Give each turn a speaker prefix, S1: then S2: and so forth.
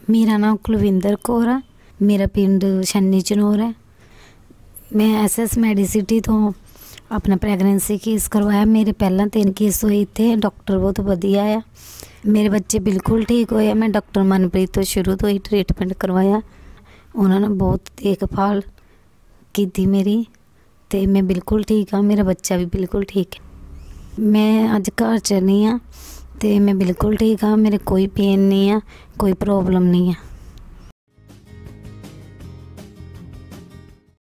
S1: मेरा नाम कुलविंदर कौर है। मेरा पिंड छन्नी चनौर है। मैं SS मैडिसिटी तो अपना प्रैगनेंसी केस करवाया। मेरे पहला 3 केस होए थे। डॉक्टर बहुत वधिया है। मेरे बच्चे बिल्कुल ठीक होए। मैं डॉक्टर मनप्रीत तो शुरू तो ही ट्रीटमेंट करवाया। उन्होंने बहुत देखभाल की मेरी, तो मैं बिल्कुल ठीक हाँ। मेरा बच्चा भी बिल्कुल ठीक है। मैं अज घर च नहीं हाँ, तो मैं बिल्कुल ठीक हाँ। मेरे कोई पेन नहीं है, कोई प्रॉब्लम नहीं है।